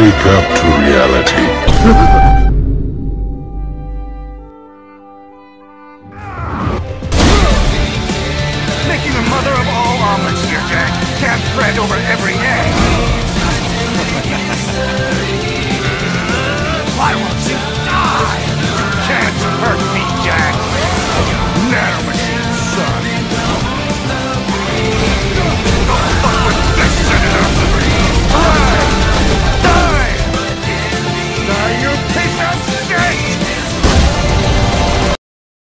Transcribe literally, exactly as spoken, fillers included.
Wake up to reality. Making a mother of all omelets here, Jack. Can't fret over every egg.